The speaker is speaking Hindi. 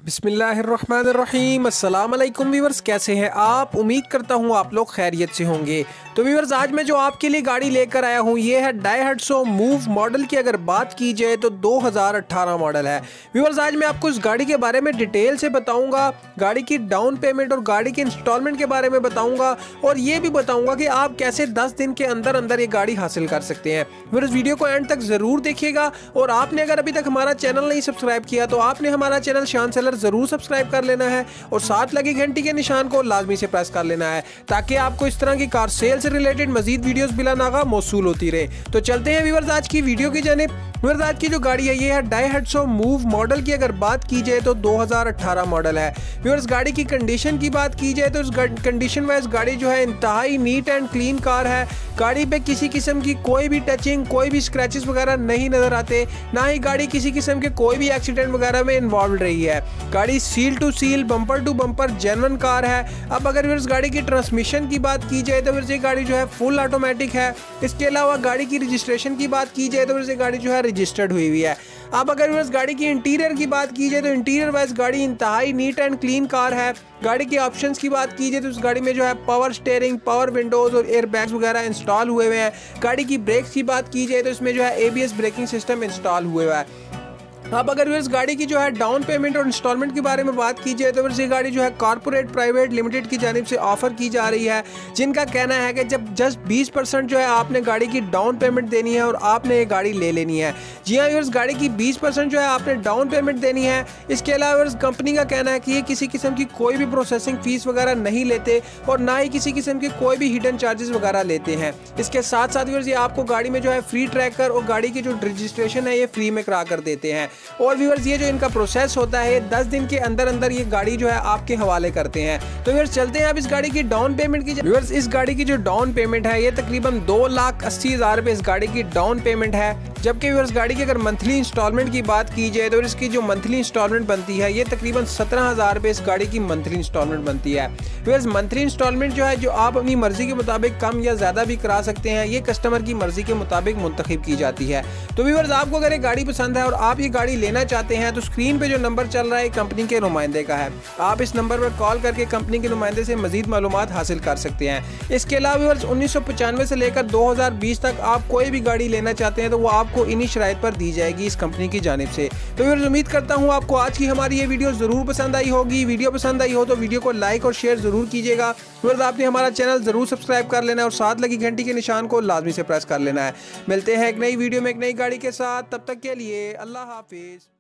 बिस्मिल्लाहिर्रहमानिर्रहीम। अस्सलाम वालेकुम व्यूअर्स, कैसे हैं आप? उम्मीद करता हूँ आप लोग खैरियत से होंगे। तो व्यूअर्स, आज मैं जो आपके लिए गाड़ी लेकर आया हूँ ये है डाइहाट्सो मूव मॉडल की। अगर बात की जाए तो 2018 मॉडल है। व्यूअर्स, आज मैं आपको इस गाड़ी के बारे में डिटेल से बताऊंगा, गाड़ी की डाउन पेमेंट और गाड़ी के इंस्टॉलमेंट के बारे में बताऊंगा, और ये भी बताऊंगा कि आप कैसे 10 दिन के अंदर अंदर ये गाड़ी हासिल कर सकते हैं। व्यूअर्स, वीडियो को एंड तक जरूर देखिएगा, और आपने अगर अभी तक हमारा चैनल नहीं सब्सक्राइब किया तो आपने हमारा चैनल शान सेलर जरूर सब्सक्राइब कर लेना है, और साथ लगी घंटी के निशान को लाजमी से प्रेस कर लेना है, ताकि आपको इस तरह की कार सेल से रिलेटेड मजीद वीडियोस बिला नागा मौसूल होती रहे। तो चलते हैं व्यूअर्स आज की वीडियो की जानिब। व्यूअर्स, आज की जो गाड़ी है ये है डाइहाट्सो मूव मॉडल की। अगर बात की जाए तो 2018 मॉडल है। व्यूअर्स, गाड़ी की कंडीशन की बात की जाए तो इस कंडीशन वाइज गाड़ी जो है इंतहाई नीट एंड क्लीन कार है। गाड़ी पे किसी किस्म की कोई भी टचिंग, कोई भी स्क्रैचेस वगैरह नहीं नजर आते, ना ही गाड़ी किसी किस्म के कोई भी एक्सीडेंट वगैरह में इन्वॉल्व रही है। गाड़ी seal to seal, bumper to bumper genuine car है। अब अगर व्यूअर्स गाड़ी की ट्रांसमिशन की बात की जाए तो व्यूअर्स ये गाड़ी जो है फुल ऑटोमेटिक है। इसके अलावा गाड़ी की रजिस्ट्रेशन की बात की जाए तो व्यूअर्स ये गाड़ी जो है रजिस्टर्ड हुई है। अब अगर व्यूअर्स गाड़ी की इंटीरियर की बात की जाए तो इंटीरियर वाइज गाड़ी इंतहाई नीट एंड क्लीन कार है। गाड़ी के ऑप्शंस की बात की जाए तो इस गाड़ी में जो है पावर स्टीयरिंग, पावर विंडोज और एयर बैग्स वगैरह इंस्टॉल हुए हुए हैं। गाड़ी की ब्रेक्स की बात की जाए तो इसमें जो है ABS ब्रेकिंग सिस्टम इंस्टॉल हुआ हुआ है। अब अगर इस गाड़ी की जो है डाउन पेमेंट और इंस्टॉलमेंट के बारे में बात की जाए तो ये गाड़ी जो है कॉर्पोरेट प्राइवेट लिमिटेड की जानिब से ऑफर की जा रही है, जिनका कहना है कि जब जस्ट 20% जो है आपने गाड़ी की डाउन पेमेंट देनी है और आपने ये गाड़ी ले लेनी है। जी हाँ व्यूअर्स, गाड़ी की 20% जो है आपने डाउन पेमेंट देनी है। इसके अलावा कंपनी का कहना है कि ये किसी किस्म की कोई भी प्रोसेसिंग फीस वगैरह नहीं लेते, और ना ही किसी किस्म के कोई भी हिडन चार्जेस वगैरह लेते हैं। इसके साथ साथ व्यूअर्स ये आपको गाड़ी में जो है फ्री ट्रैकर और गाड़ी की जो रजिस्ट्रेशन है ये फ्री में करा कर देते हैं। और व्यूअर्स, ये जो इनका प्रोसेस होता है 10 दिन के अंदर अंदर ये गाड़ी जो है आपके हवाले करते हैं। तो व्यूअर्स चलते हैं अब इस गाड़ी की डाउन पेमेंट की। व्यूअर्स, इस गाड़ी की जो डाउन पेमेंट है ये तकरीबन 2,80,000 रुपए इस गाड़ी की डाउन पेमेंट है। जबकि व्यूअर्स गाड़ी की अगर मंथली इंस्टॉलमेंट की बात की जाए तो इसकी जो मंथली इंस्टॉलमेंट बनती है ये तकरीबन 17,000 रुपए इस गाड़ी की मंथली इंस्टॉलमेंट बनती है। व्यूअर्स, मंथली इंस्टॉलमेंट जो है जो आप अपनी मर्जी के मुताबिक कम या ज्यादा भी करा सकते हैं, ये कस्टमर की मर्जी के मुताबिक मुंतखब की जाती है। तो व्यूअर्स, आपको अगर ये गाड़ी पसंद है और आप ये गाड़ी लेना चाहते हैं तो स्क्रीन पे जो नंबर चल रहा है कंपनी के नुमाइंदे का है। आप इस नंबर पर कॉल करके कंपनी के नुमाइंदे से मजीद मालूमात हासिल कर सकते हैं। इसके अलावा व्यूअर्स 1995 से लेकर 2020 तक आप कोई भी गाड़ी लेना चाहते हैं तो वो आपको इन्हीं शराइत पर दी जाएगी इस कंपनी की जानिब से। तो व्यूअर्स, उम्मीद करता हूँ आपको आज की हमारी ये वीडियो जरूर पसंद आई होगी। वीडियो पसंद आई हो तो वीडियो को लाइक और शेयर जरूर कीजिएगा। व्यूअर्स, आपने हमारा चैनल जरूर सब्सक्राइब कर लेना है और साथ लगी घंटी के निशान को लाजमी से प्रेस कर लेना है। मिलते हैं एक नई वीडियो में एक नई गाड़ी के साथ, तब तक के लिए अल्लाह हाफिज।